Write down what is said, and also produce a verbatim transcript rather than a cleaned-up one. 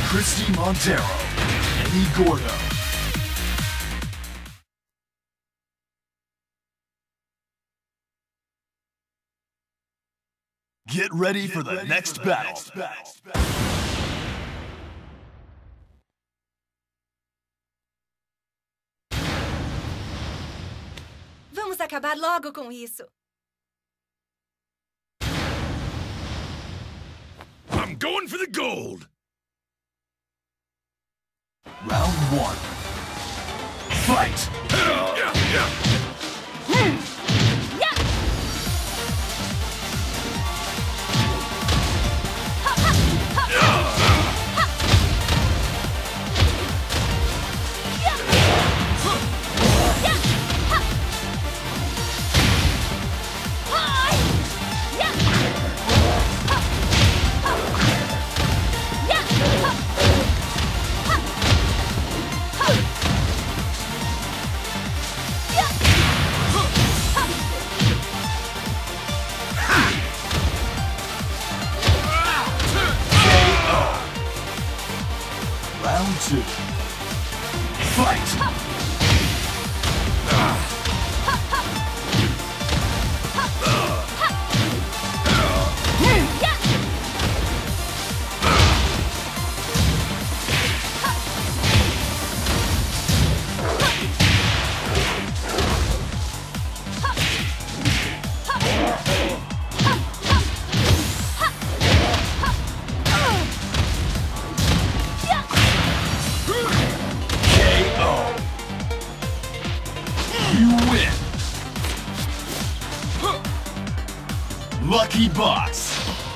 Christie Montero, Eddy Gordo. Get ready for the next battle. Vamos acabar logo com isso. I'm going for the gold. Round one. Fight! Yeah, yeah. Round two. Fight! You win! Lucky Box!